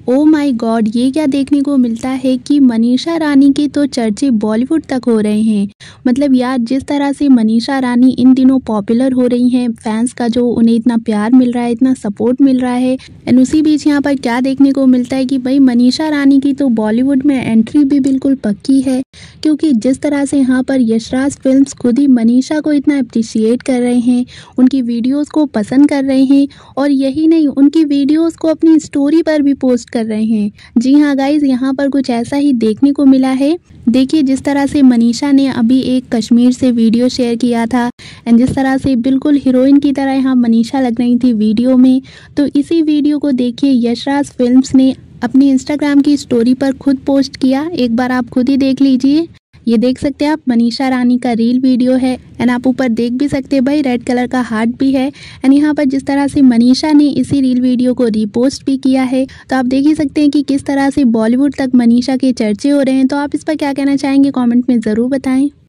Oh my God, ये क्या देखने को मिलता है कि मनीषा रानी के तो चर्चे बॉलीवुड तक हो रहे हैं। मतलब यार, जिस तरह से मनीषा रानी इन दिनों पॉपुलर हो रही हैं, फैंस का जो उन्हें इतना प्यार मिल रहा है, इतना सपोर्ट मिल रहा है, एंड उसी बीच यहाँ पर क्या देखने को मिलता है कि भाई मनीषा रानी की तो बॉलीवुड में एंट्री भी बिल्कुल पक्की है। क्योंकि जिस तरह से यहाँ पर यशराज फिल्म्स खुद ही मनीषा को इतना अप्रिशिएट कर रहे हैं, उनकी वीडियोस को पसंद कर रहे हैं, और यही नहीं, उनकी वीडियोस को अपनी स्टोरी पर भी पोस्ट कर रहे हैं। जी हाँ गाइज, यहाँ पर कुछ ऐसा ही देखने को मिला है। देखिए, जिस तरह से मनीषा ने अभी एक कश्मीर से वीडियो शेयर किया था, एंड जिस तरह से बिल्कुल हीरोइन की तरह यहाँ मनीषा लग रही थी वीडियो में, तो इसी वीडियो को देखिए यशराज फिल्म्स ने अपनी इंस्टाग्राम की स्टोरी पर खुद पोस्ट किया। एक बार आप खुद ही देख लीजिए। ये देख सकते हैं आप, मनीषा रानी का रील वीडियो है, एंड आप ऊपर देख भी सकते हैं भाई रेड कलर का हार्ट भी है। एंड यहाँ पर जिस तरह से मनीषा ने इसी रील वीडियो को रीपोस्ट भी किया है, तो आप देख ही सकते हैं कि किस तरह से बॉलीवुड तक मनीषा के चर्चे हो रहे हैं। तो आप इस पर क्या कहना चाहेंगे, कमेंट में ज़रूर बताएं।